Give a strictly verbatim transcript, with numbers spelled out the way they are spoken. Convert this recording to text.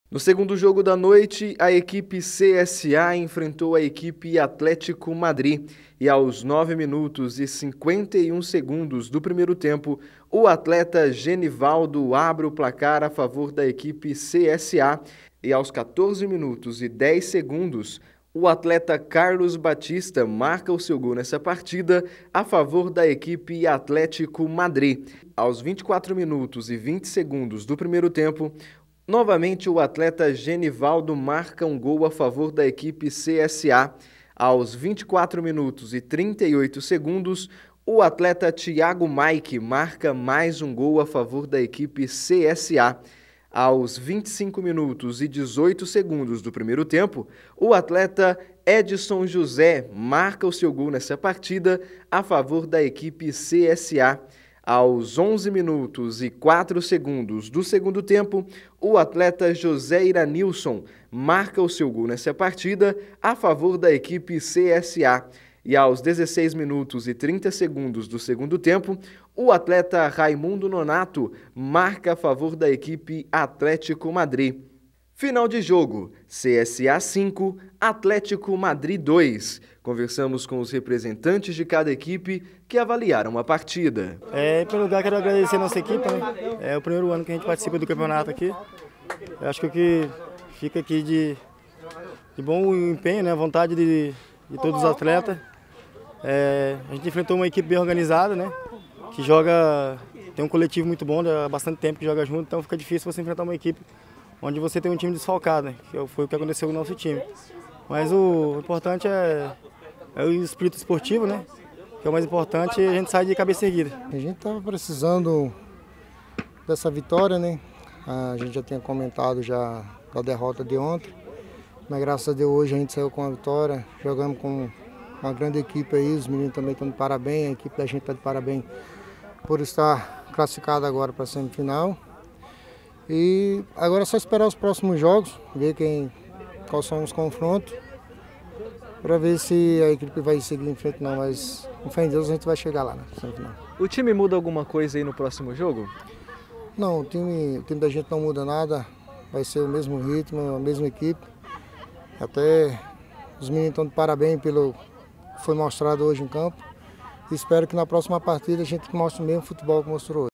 No segundo jogo da noite, a equipe C S A enfrentou a equipe Atlético Madrid e aos nove minutos e cinquenta e um segundos do primeiro tempo, o atleta Genivaldo abre o placar a favor da equipe C S A e aos quatorze minutos e dez segundos, o atleta Carlos Batista marca o seu gol nessa partida a favor da equipe Atlético Madrid. Aos vinte e quatro minutos e vinte segundos do primeiro tempo, novamente, o atleta Genivaldo marca um gol a favor da equipe C S A. Aos vinte e quatro minutos e trinta e oito segundos, o atleta Thiago Mike marca mais um gol a favor da equipe C S A. Aos vinte e cinco minutos e dezoito segundos do primeiro tempo, o atleta Edson José marca o seu gol nessa partida a favor da equipe C S A. Aos onze minutos e quatro segundos do segundo tempo, o atleta José Iranilson marca o seu gol nessa partida a favor da equipe C S A. E aos dezesseis minutos e trinta segundos do segundo tempo, o atleta Raimundo Nonato marca a favor da equipe Atlético Madrid. Final de jogo, C S A cinco, Atlético Madrid dois. Conversamos com os representantes de cada equipe que avaliaram a partida. É, em primeiro lugar, quero agradecer a nossa equipe, né? É o primeiro ano que a gente participa do campeonato aqui. Eu acho que o que fica aqui de, de bom empenho, né? Vontade de, de todos os atletas. É, a gente enfrentou uma equipe bem organizada, né? Que joga, tem um coletivo muito bom, há bastante tempo que joga junto, então fica difícil você enfrentar uma equipe onde você tem um time desfalcado, né? Que foi o que aconteceu com o nosso time. Mas o importante é, é o espírito esportivo, né? Que é o mais importante, e a gente sai de cabeça erguida. A gente estava precisando dessa vitória, né? A gente já tinha comentado já da derrota de ontem, mas graças a Deus hoje a gente saiu com a vitória, jogamos com uma grande equipe aí, os meninos também estão de parabéns, a equipe da gente está de parabéns por estar classificada agora para a semifinal. E agora é só esperar os próximos jogos, ver quem, quais são os confrontos, para ver se a equipe vai seguir em frente não, mas com fé em Deus a gente vai chegar lá na semifinal. O time muda alguma coisa aí no próximo jogo? Não, o time, o time da gente não muda nada, vai ser o mesmo ritmo, a mesma equipe. Até os meninos estão de parabéns pelo que foi mostrado hoje em campo. Espero que na próxima partida a gente mostre o mesmo futebol que mostrou hoje.